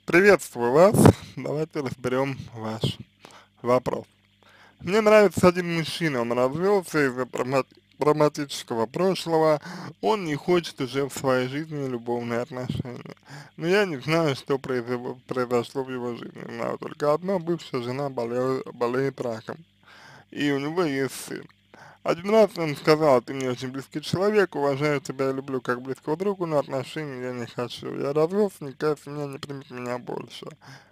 Приветствую вас. Давайте разберем ваш вопрос. Мне нравится один мужчина, он развелся из-за травматического прошлого, он не хочет уже в своей жизни любовные отношения. Но я не знаю, что произошло в его жизни. Знаю только одно: бывшая жена болеет раком, и у него есть сын. Один раз он сказал: ты мне очень близкий человек, уважаю тебя и люблю как близкого друга, но отношений я не хочу. Я развелся, никакая семья не примет меня больше.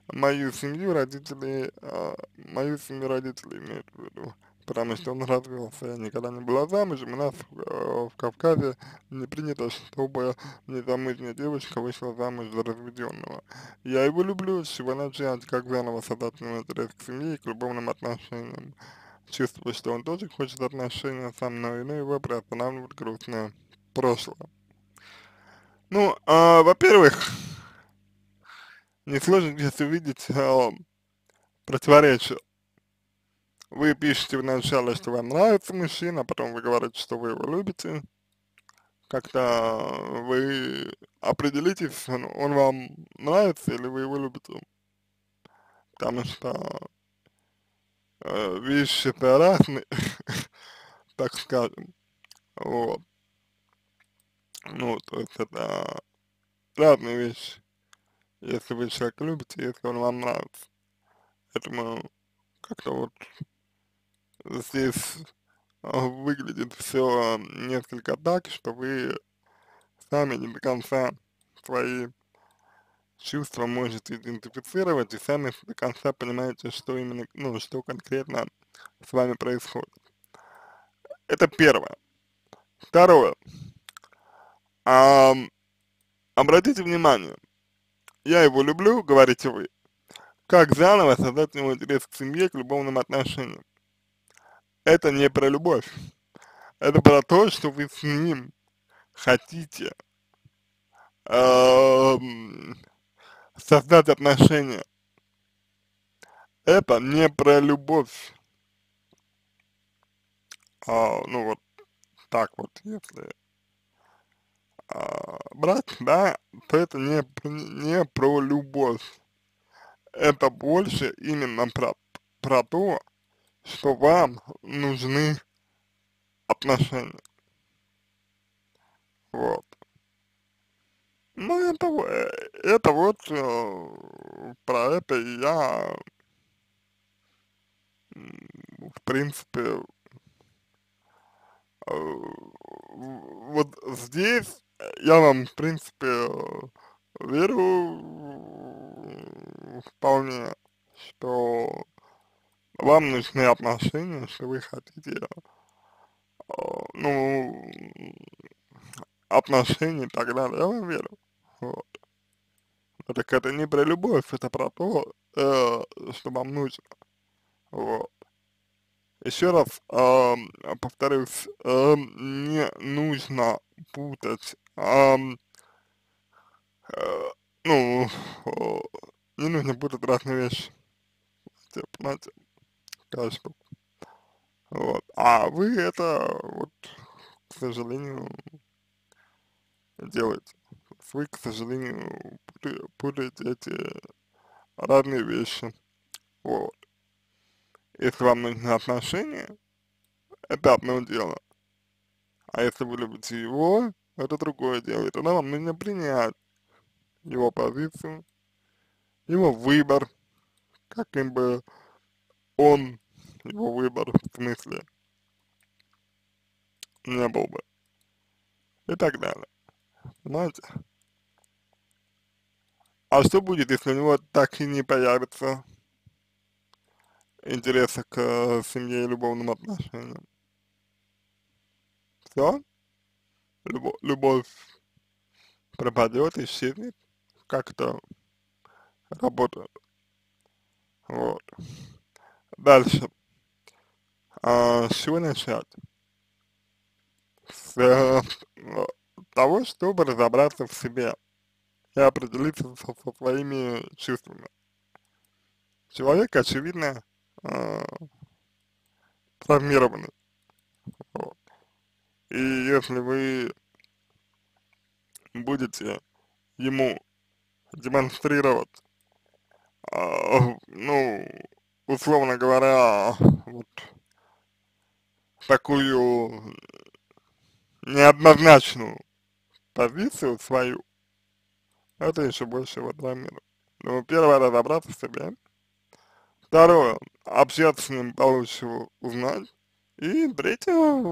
Мою семью родители имеют в виду. Потому что он развелся, я никогда не была замужем, у нас в Кавказе не принято, чтобы незамужняя девушка вышла замуж за разведенного. Я его люблю, с чего начать, как заново создать к нему интерес к семье и к любовным отношениям. Чувствую, что он тоже хочет отношения со мной, но его приостанавливает грустное прошлое. Ну, во-первых, несложно здесь увидеть противоречие. Вы пишете вначале, что вам нравится мужчина, а потом вы говорите, что вы его любите. Как-то вы определитесь, он вам нравится или вы его любите. Потому что вещи-то разные, так скажем. Вот. Ну, то есть это разные вещи. Если вы человека любите, если он вам нравится. Поэтому как-то вот здесь выглядит все несколько так, что вы сами не до конца свои чувства можете идентифицировать и сами до конца понимаете, что именно, ну, что конкретно с вами происходит. Это первое. Второе. Ам, обратите внимание, я его люблю, говорите вы. Как заново создать у него интерес к семье, к любовным отношениям? Это не про любовь. Это про то, что вы с ним хотите ам, создать отношения. Это не про любовь. Ну вот так вот, если брать, да, то это не про любовь. Это больше именно про то, что вам нужны отношения. Вот. Ну, это вот про это и я, в принципе, вот здесь я вам, в принципе, верю вполне, что вам нужны отношения, что вы хотите, ну, отношений и так далее, я вам верю. Вот. Но так это не про любовь, это про то, что вам нужно. Вот. Еще раз повторюсь, не нужно путать, э, ну, э, не нужно путать разные вещи, понимаете, каждую штуку. Вот. А вы это, вот, к сожалению, делаете. Вы, к сожалению, путаете эти разные вещи. Вот. Если вам нужны отношения, это одно дело. А если вы любите его, это другое дело. И тогда вам нужно принять его позицию, его выбор, каким бы он, его выбор, в смысле, не был бы. И так далее. Понимаете? А что будет, если у него так и не появится интереса к семье и любовным отношениям? Все? Любовь пропадет, исчезнет? Как это работает? Вот. Дальше. С чего начать? С того, чтобы разобраться в себе и определиться со своими чувствами. Человек, очевидно, э, травмированный. Вот. И если вы будете ему демонстрировать ну, условно говоря, вот такую неоднозначную позицию свою, это еще больше его травмирует. Ну, первое, разобраться в себе. Второе, общаться с ним, получше его узнать. И третье,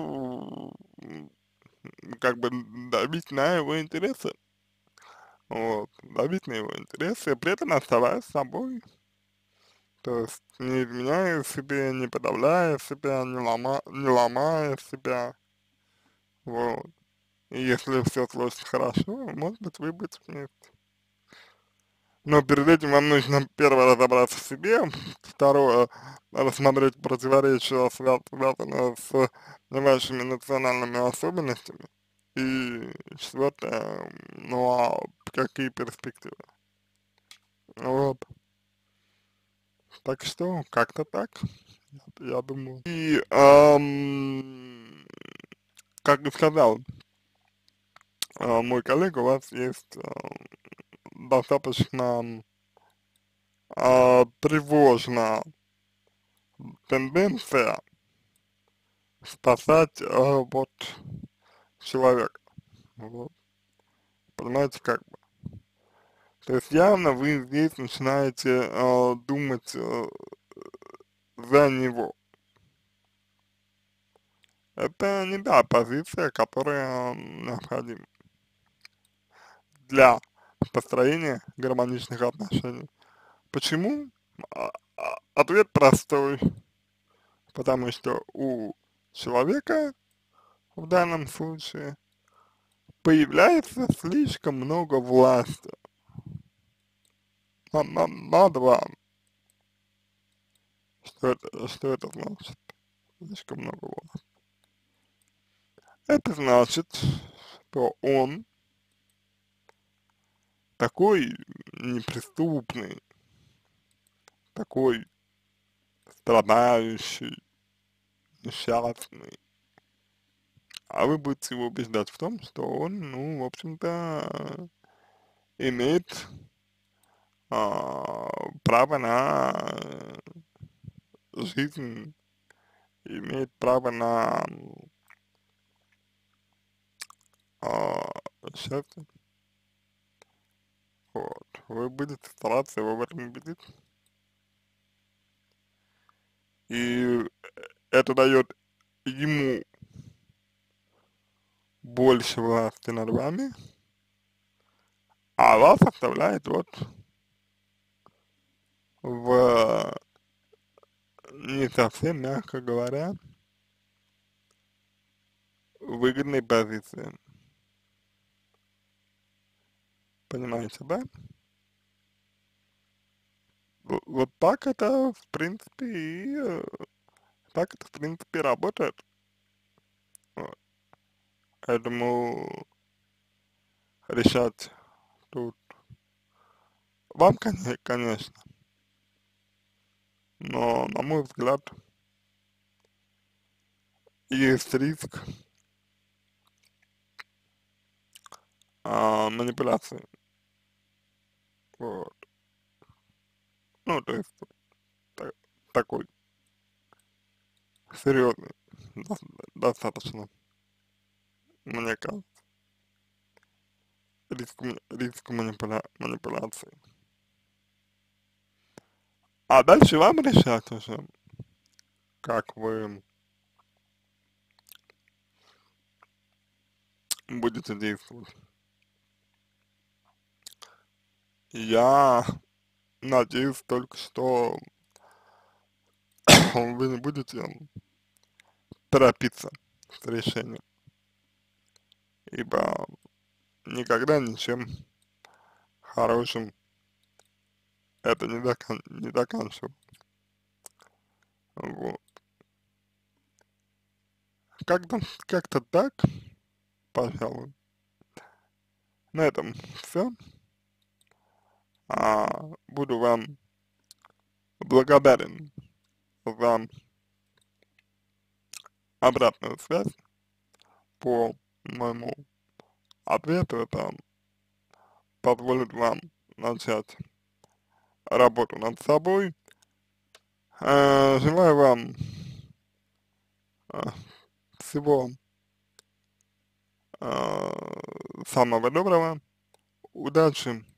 как бы давить на его интересы. Вот, давить на его интересы, при этом оставаясь собой. То есть не изменяя себе, не подавляя себя, не ломая себя. Вот. И если все сложится хорошо, может быть, вы будете вместе. Но перед этим вам нужно первое разобраться в себе, второе рассмотреть противоречия, связанные с вашими национальными особенностями, и четвертое, ну а какие перспективы. Вот. Так что, как-то так, я думаю. И, как и сказал мой коллега, у вас есть достаточно тревожная тенденция спасать вот человека. Вот. Понимаете, как бы. То есть явно вы здесь начинаете думать за него. Это не та позиция, которая необходима для построения гармоничных отношений. Почему? Ответ простой. Потому что у человека в данном случае появляется слишком много власти над вами. Что это значит? Слишком много власти. Это значит, что он такой неприступный, такой страдающий, несчастный, а вы будете его убеждать в том, что он, ну, в общем-то, имеет право на жизнь, имеет право на счастье. Вот. Вы будете стараться его в этом убедить. И это дает ему больше власти над вами, а вас оставляет вот в не совсем, мягко говоря, выгодной позиции. Понимаете, да? Вот так это, в принципе, и так это, в принципе, работает. Вот. Поэтому решать тут вам, конечно, но, на мой взгляд, есть риск манипуляции. Вот. Ну, то есть, та- такой серьезный, достаточно, мне кажется, риск манипуляции. А дальше вам решать уже, как вы будете действовать. Я надеюсь только, что вы не будете торопиться с решением, ибо никогда ничем хорошим это не заканчивается. Вот. Как-то так, пожалуй. На этом все. Буду вам благодарен за обратную связь по моему ответу. Это позволит вам начать работу над собой. Желаю вам а, всего а, самого доброго, удачи